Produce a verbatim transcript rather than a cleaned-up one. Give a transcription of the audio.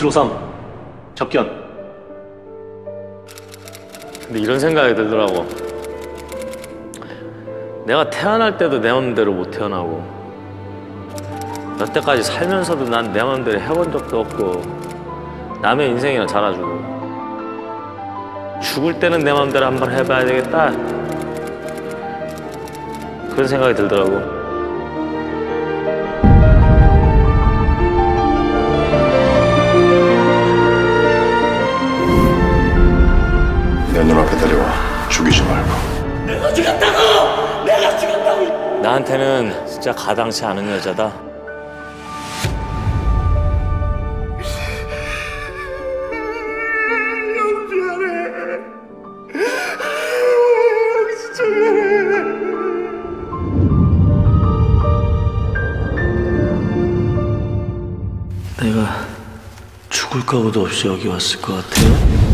삼칠오삼 접견. 근데 이런 생각이 들더라고. 내가 태어날 때도 내 맘대로 못 태어나고 여태까지 살면서도 난 내 맘대로 해본 적도 없고 남의 인생이나 살아주고 죽을 때는 내 맘대로 한번 해봐야 되겠다 그런 생각이 들더라고. 내 눈앞에 데려와 죽이지 말고. 내가 죽였다고! 내가 죽였다고! 나한테는 진짜 가당치 않은 여자다. 형 미안해. 형 진짜 미안해. 내가 죽을 거부도 없이 여기 왔을 것 같아요?